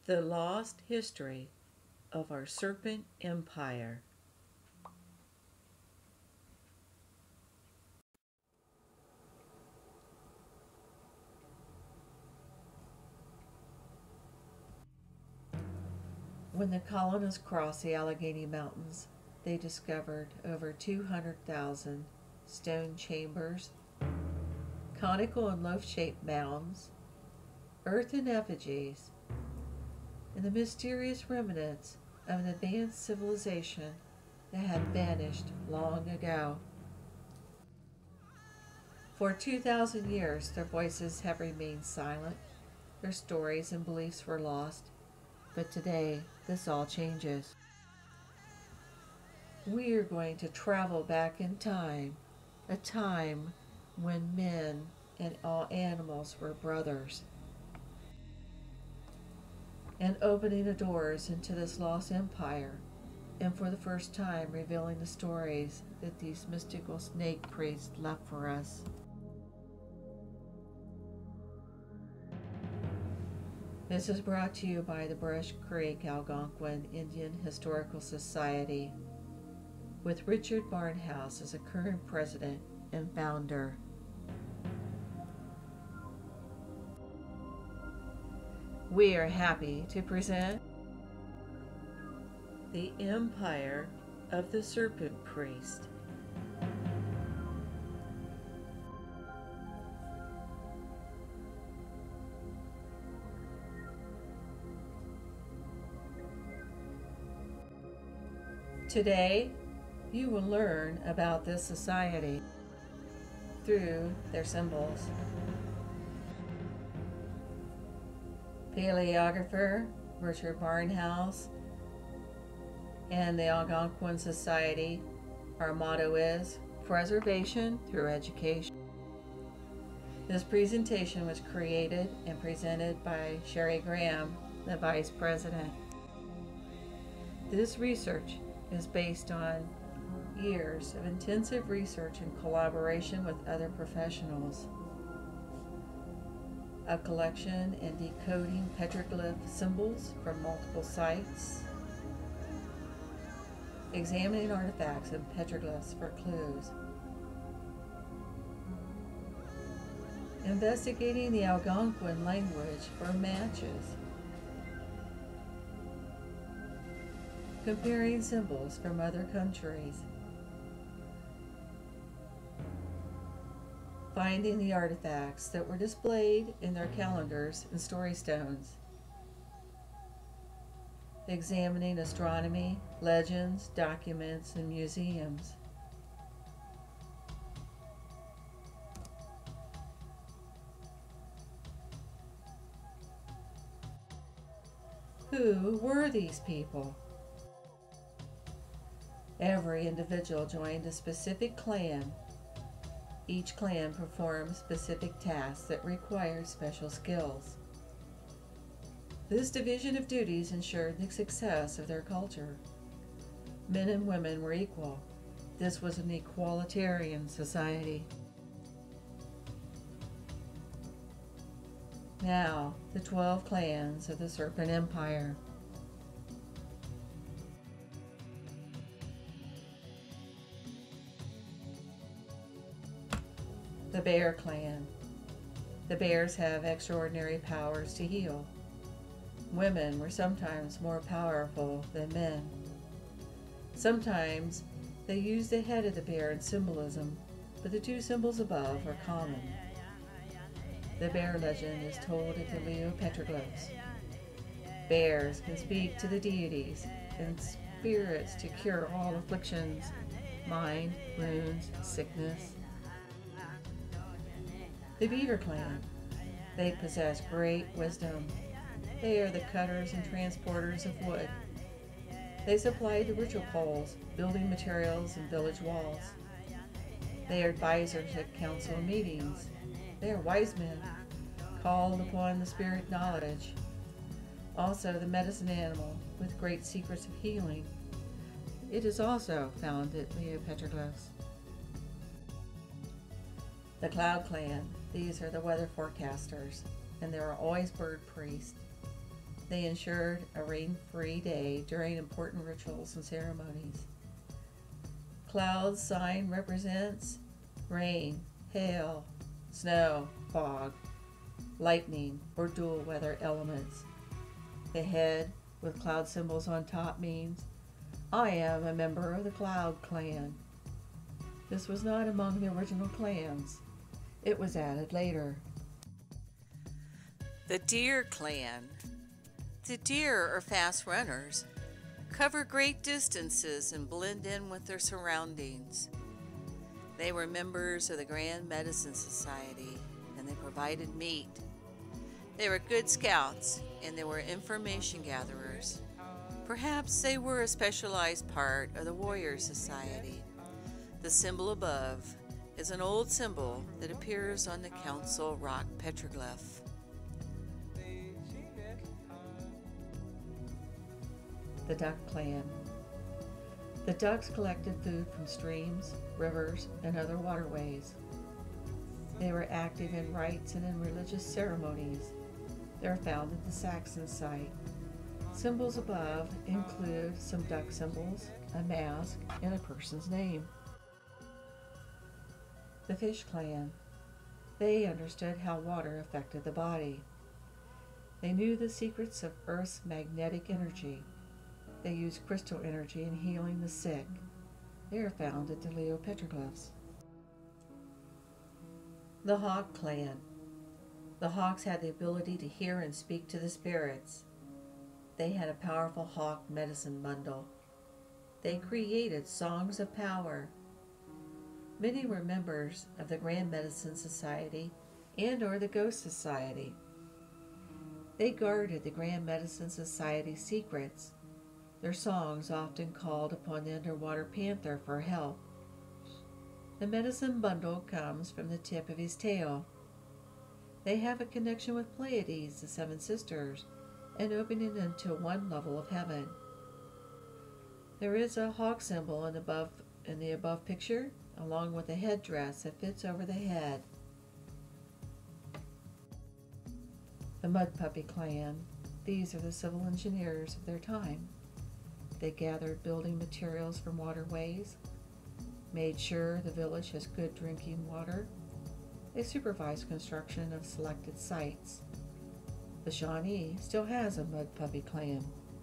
The lost history of our Serpent Empire. When the colonists crossed the Allegheny Mountains, they discovered over 200,000 stone chambers, conical and loaf-shaped mounds, earthen effigies, and the mysterious remnants of an advanced civilization that had vanished long ago. For 2,000 years, their voices have remained silent, their stories and beliefs were lost, but today, this all changes. We are going to travel back in time, a time when men and all animals were brothers, and opening the doors into this lost empire, and for the first time revealing the stories that these mystical snake priests left for us. This is brought to you by the Brush Creek Algonquin Indian Historical Society, with Richard Barnhouse as a current president and founder. We are happy to present the Empire of the Serpent Priest. Today, you will learn about this society through their symbols. Paleographer Richard Barnhouse and the Algonquin Society, our motto is preservation through education. This presentation was created and presented by Sherry Graham, the Vice President. This research is based on years of intensive research and collaboration with other professionals. A collection and decoding petroglyph symbols from multiple sites. Examining artifacts and petroglyphs for clues. Investigating the Algonquin language for matches. Comparing symbols from other countries. Finding the artifacts that were displayed in their calendars and story stones. Examining astronomy, legends, documents, and museums. Who were these people? Every individual joined a specific clan. Each clan performed specific tasks that required special skills. This division of duties ensured the success of their culture. Men and women were equal. This was an equalitarian society. Now, the 12 clans of the Serpent Empire. The Bear Clan. The bears have extraordinary powers to heal. Women were sometimes more powerful than men. Sometimes they used the head of the bear in symbolism, but the two symbols above are common. The bear legend is told at the Leo petroglyphs. Bears can speak to the deities and spirits to cure all afflictions, mind, wounds, sickness. The Beaver Clan. They possess great wisdom. They are the cutters and transporters of wood. They supply the ritual poles, building materials, and village walls. They are advisors at council meetings. They are wise men, called upon the spirit knowledge. Also the medicine animal, with great secrets of healing. It is also found at Leo petroglyphs. The Cloud Clan. These are the weather forecasters, and there are always bird priests. They ensured a rain-free day during important rituals and ceremonies. Cloud's sign represents rain, hail, snow, fog, lightning, or dual weather elements. The head with cloud symbols on top means, I am a member of the Cloud clan. This was not among the original clans. It was added later. The Deer clan. The deer are fast runners, cover great distances, and blend in with their surroundings. They were members of the Grand Medicine Society, and they provided meat. They were good scouts, and they were information gatherers. Perhaps they were a specialized part of the Warrior Society. The symbol above is an old symbol that appears on the Council Rock petroglyph. The Duck clan. The Ducks collected food from streams, rivers, and other waterways. They were active in rites and in religious ceremonies. They are found at the Saxon site. Symbols above include some duck symbols, a mask, and a person's name. The Fish clan. They understood how water affected the body. They knew the secrets of Earth's magnetic energy. They used crystal energy in healing the sick. They are found at the Leo petroglyphs. The Hawk clan. The Hawks had the ability to hear and speak to the spirits. They had a powerful hawk medicine bundle. They created songs of power. Many were members of the Grand Medicine Society and or the Ghost Society. They guarded the Grand Medicine Society's secrets. Their songs often called upon the underwater panther for help. The medicine bundle comes from the tip of his tail. They have a connection with Pleiades, the seven sisters, and opening into one level of heaven. There is a hawk symbol in the above picture, along with a headdress that fits over the head. The Mud Puppy clan. These are the civil engineers of their time. They gathered building materials from waterways, made sure the village has good drinking water. They supervised construction of selected sites. The Shawnee still has a Mud Puppy clan.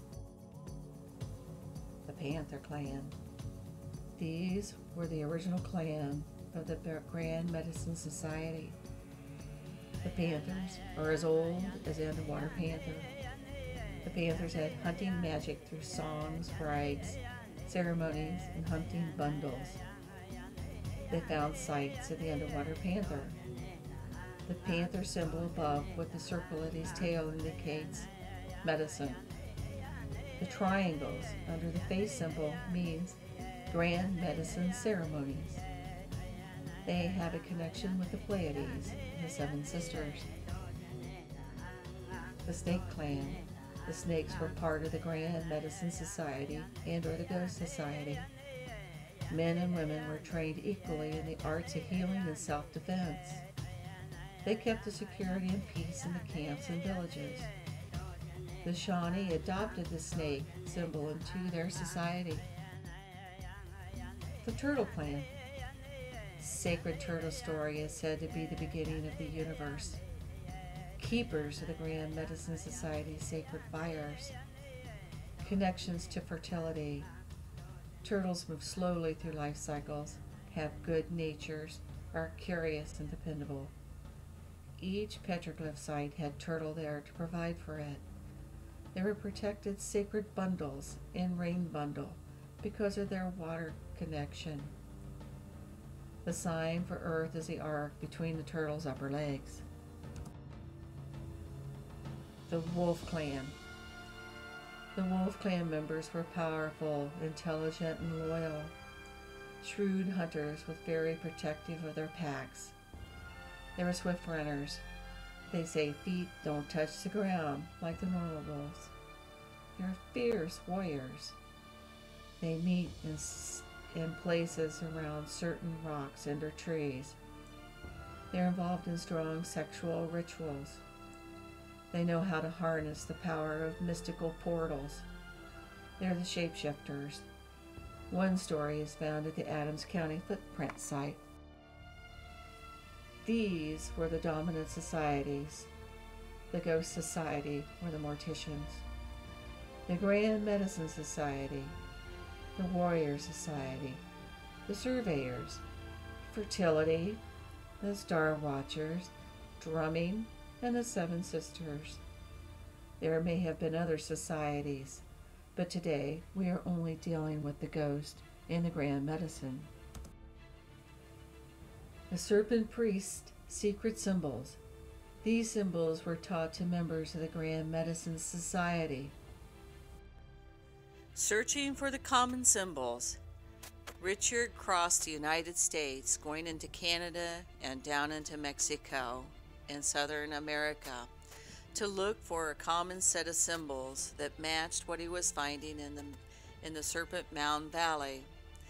The Panther clan. These were the original clan of the Grand Medicine Society. The Panthers are as old as the underwater panther. The Panthers had hunting magic through songs, rites, ceremonies, and hunting bundles. They found sites of the underwater panther. The panther symbol above with the circle at his tail indicates medicine. The triangles under the face symbol means Grand Medicine ceremonies. They have a connection with the Pleiades, the seven sisters. The Snake clan. The snakes were part of the Grand Medicine Society and or the Ghost Society. Men and women were trained equally in the arts of healing and self-defense. They kept the security and peace in the camps and villages. The Shawnee adopted the snake symbol into their society. The Turtle clan. Sacred turtle story is said to be the beginning of the universe. Keepers of the Grand Medicine Society's sacred fires. Connections to fertility. Turtles move slowly through life cycles, have good natures, are curious and dependable. Each petroglyph site had turtle there to provide for it. They were protected sacred bundles and rain bundle because of their water connection. The sign for Earth is the arc between the turtle's upper legs. The Wolf clan. The Wolf clan members were powerful, intelligent, and loyal. Shrewd hunters with very protective of their packs. They were swift runners. They say feet don't touch the ground like the normal wolves. They are fierce warriors. They meet in places around certain rocks and or trees. They are involved in strong sexual rituals. They know how to harness the power of mystical portals. They're the shapeshifters. One story is found at the Adams County footprint site. These were the dominant societies. The Ghost Society were the Morticians. The Grand Medicine Society, the Warrior Society, the Surveyors, Fertility, the Star Watchers, Drumming, and the Seven Sisters. There may have been other societies, but today we are only dealing with the ghost and the Grand Medicine. The Serpent Priest secret symbols. These symbols were taught to members of the Grand Medicine Society. Searching for the common symbols. Richard crossed the United States, going into Canada and down into Mexico and Southern America to look for a common set of symbols that matched what he was finding in the Serpent Mound Valley.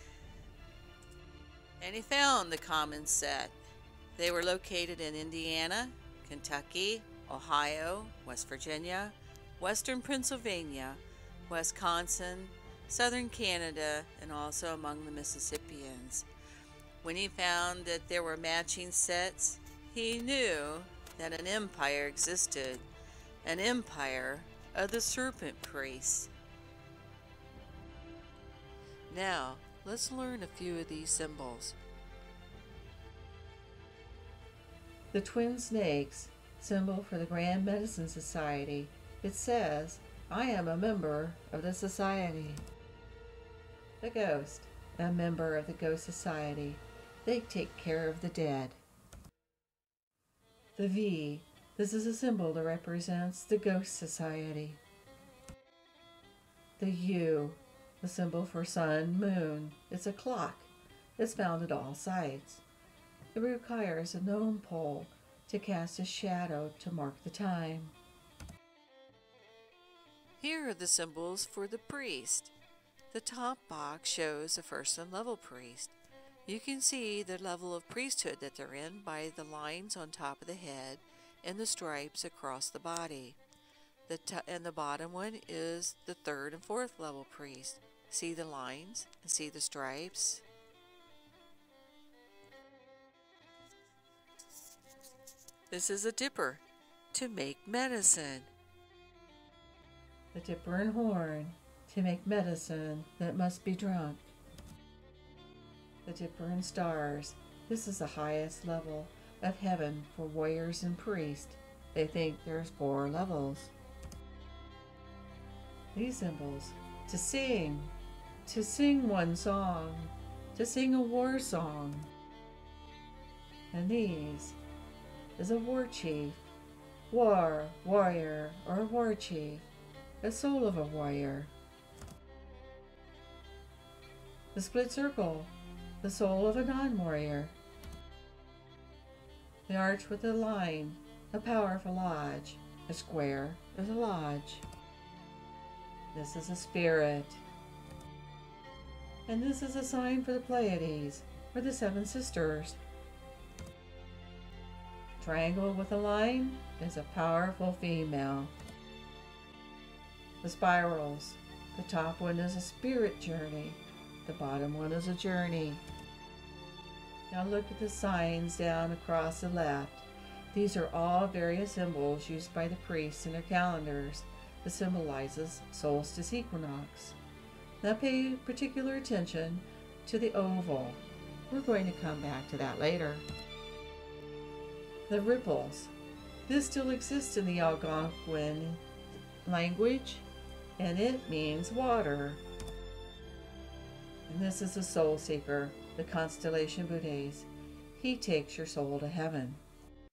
And he found the common set. They were located in Indiana, Kentucky, Ohio, West Virginia, Western Pennsylvania, Wisconsin, Southern Canada, and also among the Mississippians. When he found that there were matching sets, he knew that an empire existed, an empire of the Serpent Priests. Now, let's learn a few of these symbols. The twin snakes, symbol for the Grand Medicine Society. It says, "I am a member of the society." The ghost, a member of the Ghost Society. They take care of the dead. The V, this is a symbol that represents the Ghost Society. The U, the symbol for sun, moon. It's a clock. It's found at all sites. It requires a gnome pole to cast a shadow to mark the time. Here are the symbols for the priest. The top box shows a first and level priest. You can see the level of priesthood that they're in by the lines on top of the head and the stripes across the body. And the bottom one is the third and fourth level priest. See the lines and see the stripes? This is a dipper to make medicine. The dipper and horn to make medicine that must be drunk. The dipper and stars. This is the highest level of heaven for warriors and priests. They think there's 4 levels. These symbols to sing one song, to sing a war song. And these is a war chief, warrior, or war chief, a soul of a warrior. The split circle, the soul of a non-warrior. The arch with a line, a powerful lodge. A square is a lodge. This is a spirit. And this is a sign for the Pleiades, or the 7 sisters. Triangle with a line is a powerful female. The spirals. The top one is a spirit journey. The bottom one is a journey. Now look at the signs down across the left. These are all various symbols used by the priests in their calendars that symbolizes solstice equinox. Now pay particular attention to the oval. We're going to come back to that later. The ripples. This still exists in the Algonquin language, and it means water. And this is the soul seeker, the constellation Buddhas. He takes your soul to heaven.